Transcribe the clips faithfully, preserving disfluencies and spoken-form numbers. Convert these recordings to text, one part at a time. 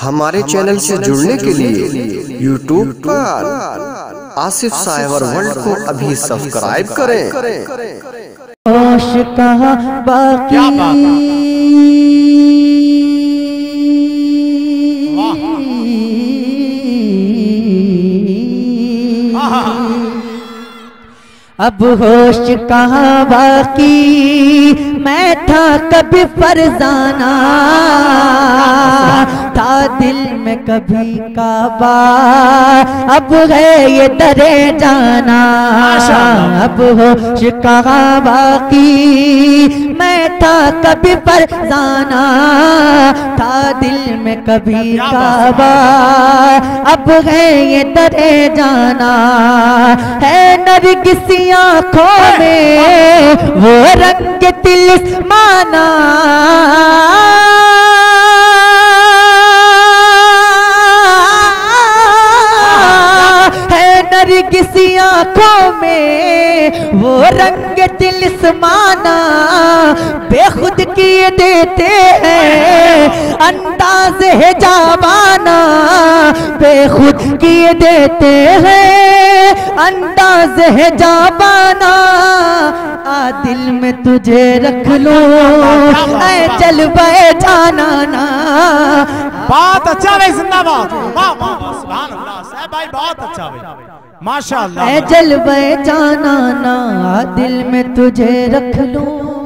हमारे चैनल से जुड़ने के लिए यूट्यूब पर आसिफ साइबर वर्ल्ड को अभी सब्सक्राइब करें। होश कहाँ बाकी अब होश कहाँ बाकी, मैं था कभी फरजाना, था दिल में कभी काबा, अब है ये दरे जाना। अब होश कहाँ बाकी, मैं था कभी फरजाना, था दिल में कभी काबा, अब है ये दरे जाना। है नरगिसी आँखों में वो रंग तिलिस्माना, है नरगिसी आँखों में वो रंग तिलिस्माना, बेखुद किए देते हैं अंदाज है जावाना, बेखुद किए देते हैं अंदाज है जावाना। आ दिल में तुझे रख लो ऐ चल बे जाना ना। बात अच्छा है, जिंदाबाद, वाह वाह, सुभान अल्लाह साहब भाई, बहुत अच्छा भाई, माशाअल्लाह। ऐ चल बे जाना ना, आ दिल में तुझे रख लो।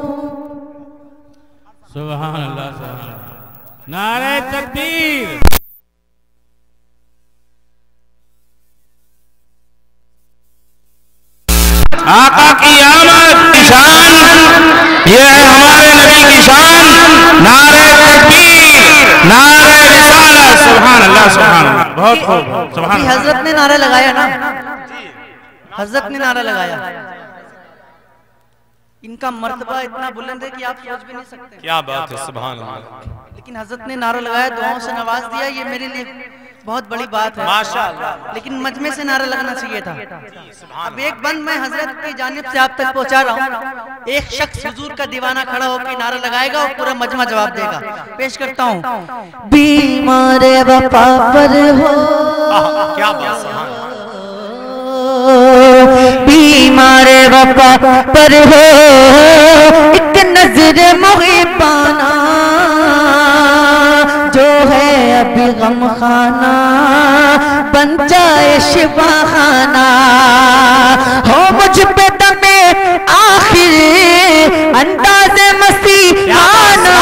सुभान अल्लाह, सुभान अल्लाह, नारे तकबीर। आका की आमद की शान, ये है हमारे नबी की शान। नारे तकबीर, नारे रिसालत, सुभान अल्लाह, सुभान अल्लाह, बहुत खूब, सुभान अल्लाह। हजरत ने नारा लगाया ना, हजरत ने नारा लगाया, इनका मर्तबा इतना बुलंद है कि आप सोच भी नहीं सकते। क्या बात है, सुभान अल्लाह। लेकिन हजरत ने नारा लगाया, दुआओं से नवाज दिया, ये मेरे लिए बहुत बड़ी बात है माशाअल्लाह। लेकिन मजमे से नारा लगना चाहिए था। अब एक बंद मैं हजरत की जानिब से आप तक पहुंचा रहा हूँ। एक शख्स हुजूर का दीवाना खड़ा होकर नारा लगाएगा और पूरा मजमा जवाब देगा। पेश करता हूँ। बीमार वफा पर हो, क्या बात है, बीमार वफा पर हो, एक नजर मुहिबाना, जो है अभी गम खाना बन जाए शिफा खाना। हो मुझ पे दमे आखिर अंदाज़े मसीहाना,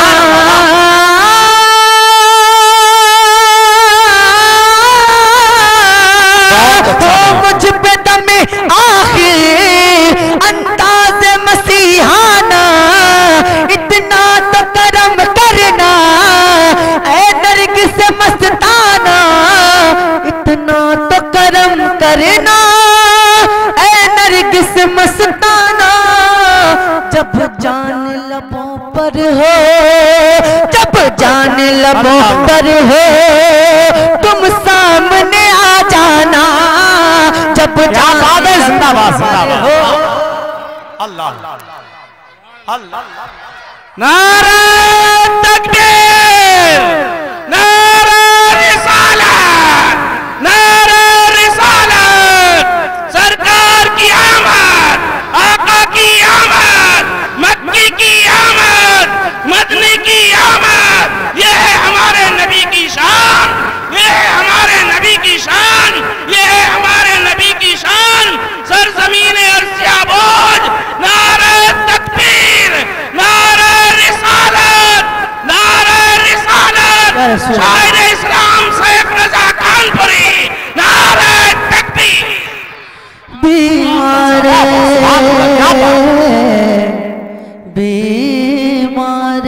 हो मुझ पे दमे आखिर अंदाज़े मसीहाना। इतना तो करम करना ऐ नरगिस मस्ताना, इतना तो करम करना ऐ नरगिस मस्ताना। जब जान लबों पर हो, जब जान लबों पर हो, तुम सामने आ जाना। जब जान जिंदाबाद, जिंदाबाद हो, अल्लाह अल्लाह। नारे तकबीर, नारे रिसालत, नारे रिसालत, सरकार की आमद, आका की आमद, मक्की की आमद, मदनी की आमद। ये है हमारे नबी की शान, ये है हमारे नबी की शान, ये है हमारे नबी की शान। सरजमीन अर्ज़ बोझ, नारे तकबीर, नारे रिसालत, नारे रिसालत, शायर इस्लाम शेख रज़ा कानपुरी, नारे तकबीर। बीमार बीमार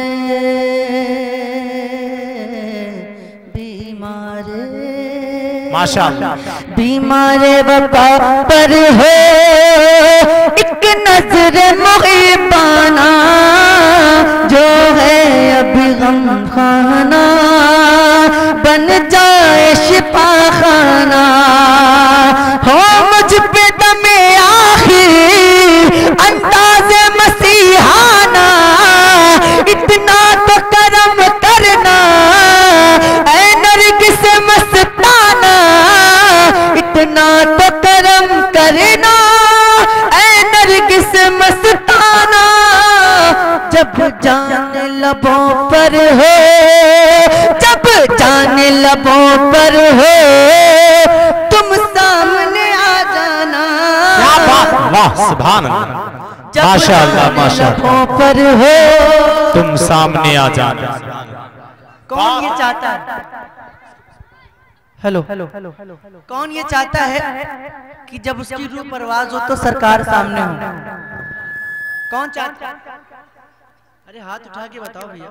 बीमार माशाअल्लाह। बीमार वफा पर हो, एक नजर मुहिबाना, जो है अभी गम खाना बन जाए शिफा खाना। हो मुझ पे दमे आखिर अंदाज़े मसीहाना, इतना तो करम करना ऐ पर हो तुम सामने आ जाना। क्या बात, वाह सुभान अल्लाह, माशाअल्लाह माशाअल्लाह। पर हो तुम सामने आ जाना। कौन ये चाहता है, हेलो हेलो हेलो, कौन ये चाहता है कि जब उसकी रूह परवाज हो तो सरकार सामने हो? कौन चाहता है? अरे हाथ उठा के बताओ भैया।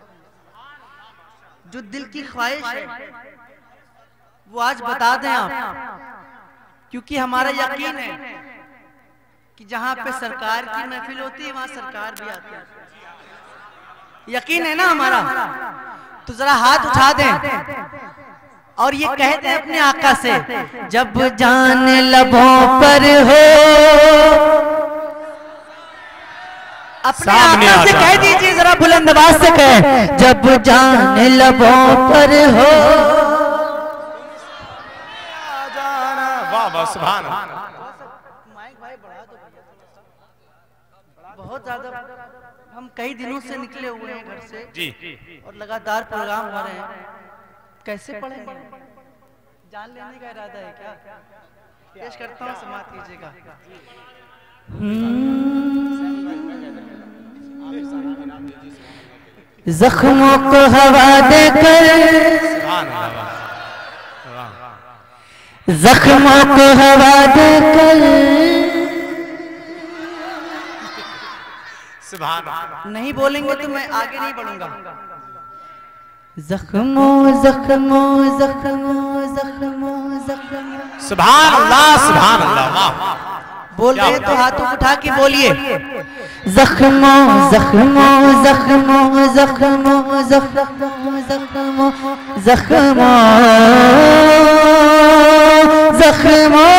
जो दिल की ख्वाहिश है वो आज बता दें आप, क्योंकि हमारा यकीन है कि जहां पे सरकार की महफिल होती है वहां सरकार भी आती है। यकीन है ना हमारा? तो जरा हाथ उठा दें और ये कहते हैं अपने आका से, जब जान लबों पर हो, अपने आका से कह दीजिए, जरा बुलंद आवाज से कहें, जब जान लबों पर हो। वाह वाह सुभान। बहुत ज्यादा हम कई दिनों से निकले हुए हैं घर से जी, और लगातार प्रोग्राम हो रहे हैं, कैसे पढ़ेंगे? जान लेने का इरादा है क्या? पेश करता हूँ, समाप्त कीजिएगा। जख्मों को हवा देकर, जख्मों को हवा देकर, नहीं बोलेंगे तो मैं आगे नहीं बढ़ूंगा। जख्मों जख्मों जख्मों जख्मों जख्मों, सुभान अल्लाह सुभान अल्लाह। बोल रहे तो हाथों उठा के बोलिए, जख्मों जख्मों जख्मों जख्मों जख्मों जख्मों जख्मों जख्मों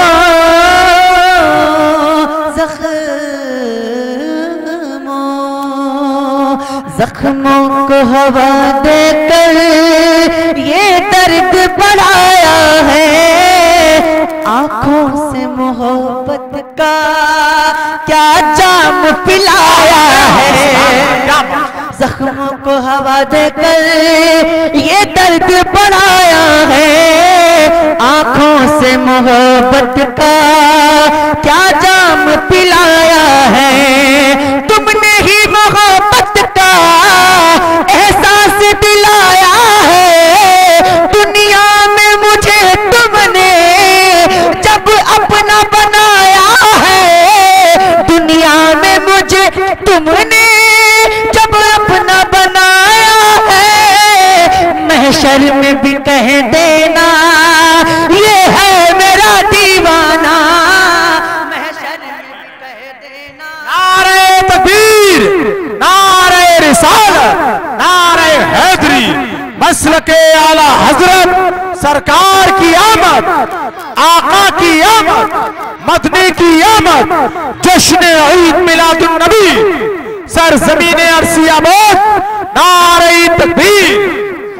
जख्मों को हवा देकर ये दर्द बढ़ाया है, आंखों से मोहब्बत का क्या जाम पिलाया है। जख्मों को हवा देकर ये दर्द बढ़ाया है, आंखों से मोहब्बत का क्या जाम पिलाया है। तुमने ही मोहब्बत का एहसास दिलाया है, दुनिया में मुझे तुमने जब अपना बनाया है, दुनिया में मुझे तुमने जब अपना बनाया है, महशर में भी कह देना ये है मेरा दीवाना, महशर में भी कह देना। नारे तकबीर, नारे रिसालत, नारे हैदरी, मसलके आला हजरत सरकार की आमद, आका की आमद, मदनी की आमद, जश्न ईद मिलादुन नबी सरजमीन अर्सियाबाद, नारे तकबीर।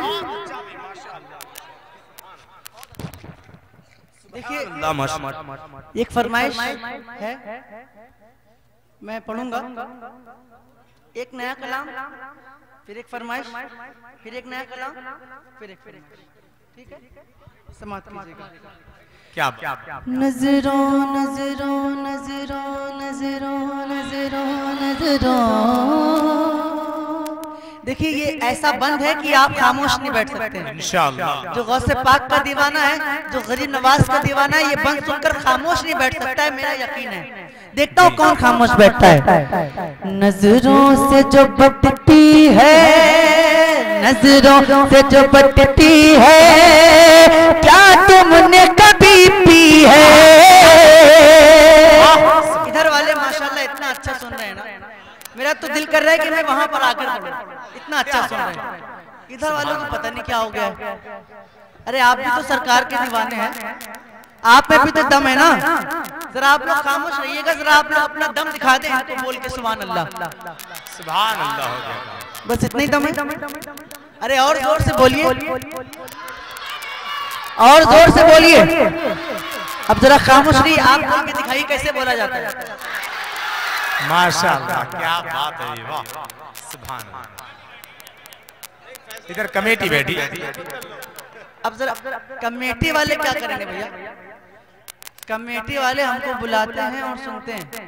देखिए एक फरमाइश है, मैं पढ़ूंगा, एक नया कलाम, फिर एक फरमाइश, फिर एक नया कलाम, फिर एक फरमाइश, ठीक है? समाप्त कीजिएगा। क्या नजरों नजरों नजरों नजरों नजरों नजरों, देखिए ये ऐसा बंद है कि आप खामोश नहीं बैठ सकते हैं इंशाअल्लाह। जो गौसे पाक का दीवाना है, जो गरीब नवाज का दीवाना है, ये बंद सुनकर खामोश नहीं बैठ सकता है, मेरा यकीन है। देखता हूँ कौन खामोश बैठता है। नजरों से जो बटती है, नजरों से जो बटती है, क्या तुमने कभी पी है? इधर वाले माशाल्लाह इतना अच्छा सुन रहे हैं ना, मेरा तो दिल कर रहा है कि मैं वहां पर आकर पढ़ूं, इतना अच्छा सुन रहे हैं। इधर वालों को पता नहीं क्या हो गया। अरे आप भी तो सरकार के दीवाने हैं, आप में भी तो दम है ना। जरा आप लोग खामोश रहिएगा, जरा आप लोग अपना दम दिखा दें इनको बोल के सुभान अल्लाह, सुभान अल्लाह हो गया। बस इतना ही दम है। अरे और जोर से बोलिए, और जोर से बोलिए। अब जरा खामोश रहिए, आप बोल के दिखाइए कैसे बोला जाता है। माशाअल्लाह क्या बात है, वाह सुभान अल्लाह। इधर कमेटी बैठी, अब जरा कमेटी वाले क्या करेंगे भैया? कमेटी वाले हमको बुलाते हैं और सुनते हैं,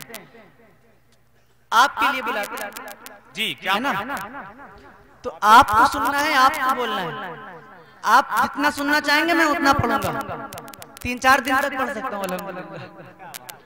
आपके लिए बुलाते हैं जी, क्या है ना? तो आपको सुनना है, आपको बोलना है। आप जितना सुनना चाहेंगे मैं उतना पढ़ूंगा, तीन चार दिन तक पढ़ सकता हूँ अल्हम्दुलिल्लाह।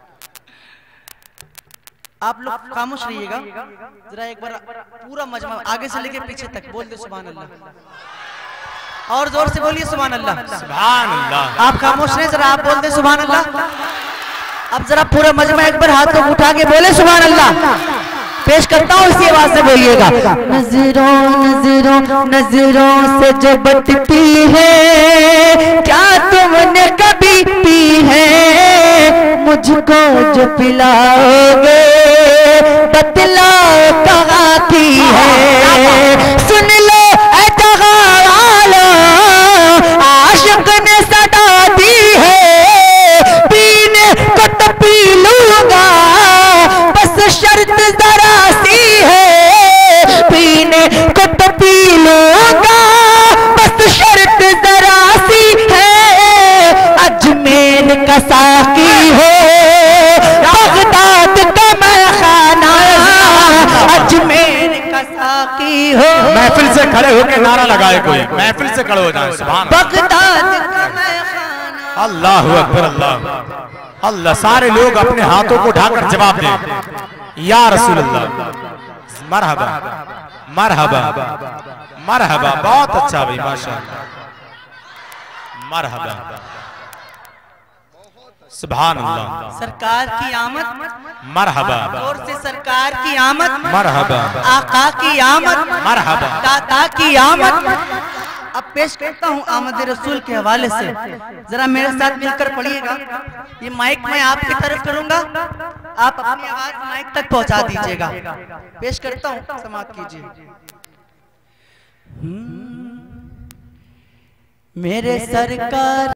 आप लोग खामोश रहिएगा, जरा एक बार पूरा मजमा आगे से लेके पीछे तक बोल दे सुभान अल्लाह, और जोर से बोलिए सुभान अल्लाह। सुभान अल्लाह। आप खामोश रहे, जरा आप बोल दे सुभान अल्लाह। अब जरा पूरा मजमा एक बार हाथ को उठा के बोले सुभान अल्लाह। पेश करता हूँ, इसी आवाज से बोलिएगा। नजरों नजरों नजरों से जो बटती है, क्या तुमने कभी पी है? मुझको जो पिलाओगे बतलाओ कहाँ की है? सुन लो ऐ जगह वालो, आशिक ने सदा दी है, पीने को तो पी लूंगा, बस शर्त जरा सी है। पीने को तो पी लूंगा, बस शर्त जरा सी है। अजमेर का साकी हो, बगदाद का मैखाना, अजमेर का साकी हो। महफिल से खड़े होकर नारा लगाए कोई, महफिल से खड़े हो जाए सुभान बगदाद का मैखाना। अल्लाह अकबर, अल्लाह अल्लाह। सारे लोग अपने हाथों को ढाकर जवाब दें, या रसूल अल्लाह। मरहबा मरहबा मरहबा, बहुत अच्छा भाई, माशाअल्लाह, मरहबा, सुभान अल्लाह। सरकार की आमद, मरहबा, जोर से सरकार की आमद, मरहबा, आका की आमद, मरहबा, दाता की आमद। अब पेश करता हूँ आमद रसूल के हवाले से, जरा मेरे साथ मिलकर पढ़िएगा। ये माइक मैं आपकी तरफ करूंगा, आप अपनी आवाज माइक तक पहुंचा दीजिएगा। पेश करता हूँ, समाप्त कीजिए। मेरे सरकार